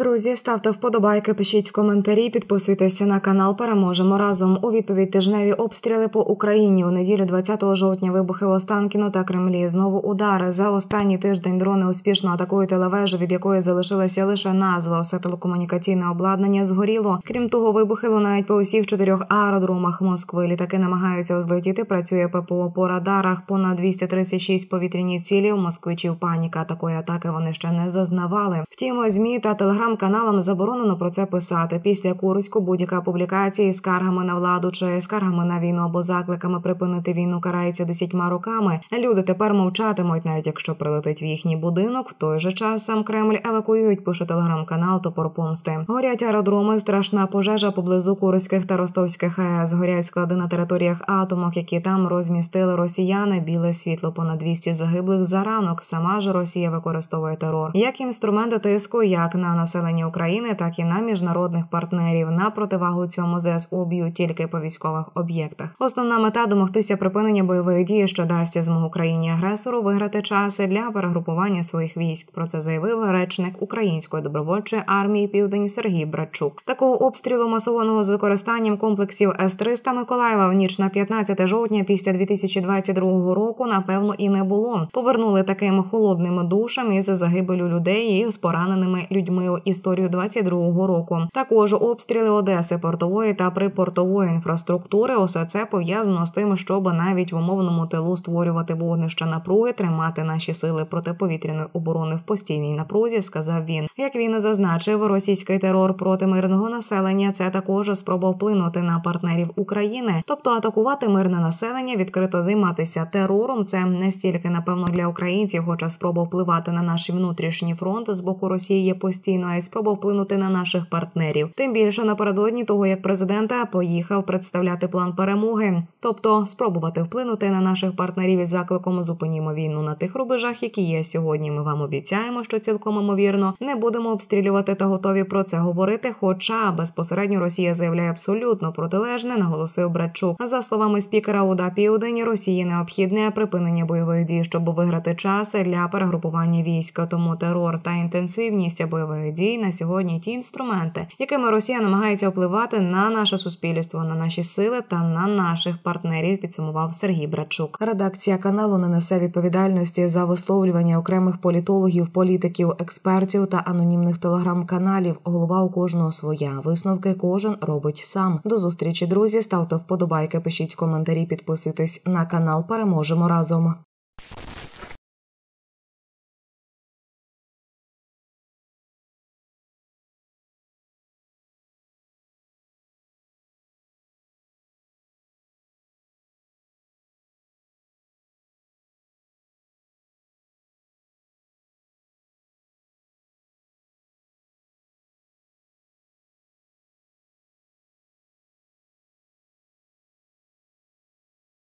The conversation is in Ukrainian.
Друзі, ставте вподобайки, пишіть коментарі, підписуйтеся на канал «Переможемо разом». У відповідь тижневі обстріли по Україні. У неділю 20 жовтня вибухи в Останкіно та Кремлі. Знову удари. За останній тиждень дрони успішно атакують телевежу, від якої залишилася лише назва. Все телекомунікаційне обладнання згоріло. Крім того, вибухи лунають по усіх 4 аеродромах Москви. Літаки намагаються узлетіти, працює ППО по радарах. Понад 236 повітряні цілі. У москвичів паніка. Такої атаки вони ще не зазнавали. Втім, ЗМІ та телеграм-каналам заборонено про це писати. Після Курську будь-яка публікація із скаргами на владу чи скаргами на війну або закликами припинити війну карається 10 роками. Люди тепер мовчатимуть, навіть якщо прилетить в їхній будинок. В той же час сам Кремль евакуюють, пише телеграм-канал «Топор помсти». Горять аеродроми, страшна пожежа поблизу Курських та Ростовських АЕС. Горять склади на територіях атомок, які там розмістили росіяни. Біле світло, понад 200 загиблих за ранок. Сама ж Росія використовує терор як інструменти тиску, як на населення України, так і на міжнародних партнерів. На противагу цьому ЗСУ б'ють тільки по військових об'єктах. Основна мета – домогтися припинення бойових дій, що дасть змогу країні-агресору виграти час для перегрупування своїх військ. Про це заявив речник Української добровольчої армії «Південь» Сергій Братчук. Такого обстрілу масованого з використанням комплексів С-300 Миколаєва в ніч на 15 жовтня після 2022 року, напевно, і не було. Повернули таким холодним душем із загибелю людей і з пораненими людьми у історію 22-го року. Також обстріли Одеси, портової та припортової інфраструктури. Усе це пов'язано з тим, щоб навіть в умовному тилу створювати вогнище напруги, тримати наші сили протиповітряної оборони в постійній напрузі, сказав він. Як він зазначив, російський терор проти мирного населення – це також спроба вплинути на партнерів України. Тобто атакувати мирне населення, відкрито займатися терором – це не стільки, напевно, для українців, хоча спроба впливати на наш внутрішній фронт з боку Росії є постійно, а й спроба вплинути на наших партнерів. Тим більше напередодні того, як президент поїхав представляти план перемоги. Тобто спробувати вплинути на наших партнерів із закликом «Зупинімо війну на тих рубежах, які є сьогодні. Ми вам обіцяємо, що цілком ймовірно не будемо обстрілювати та готові про це говорити, хоча безпосередньо Росія заявляє абсолютно протилежне, наголосив Братчук. За словами спікера ОДА «Південь», Росії необхідне припинення бойових дій, щоб виграти час для перегрупування війська. Тому терор та інтенсивність бойових дій на сьогодні ті інструменти, якими Росія намагається впливати на наше суспільство, на наші сили та на наших партнерів, підсумував Сергій Братчук. Редакція каналу не несе відповідальності за висловлювання окремих політологів, політиків, експертів та анонімних телеграм-каналів. Голова у кожного своя. Висновки кожен робить сам. До зустрічі, друзі. Ставте вподобайки, пишіть коментарі, підписуйтесь на канал «Переможемо разом».